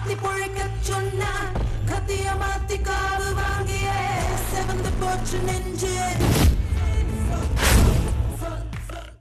மாத்தி பொழைக்க சொன்னா கத்திய மாத்தி காவு வாங்கிய செவந்து போச்சு நெஞ்சு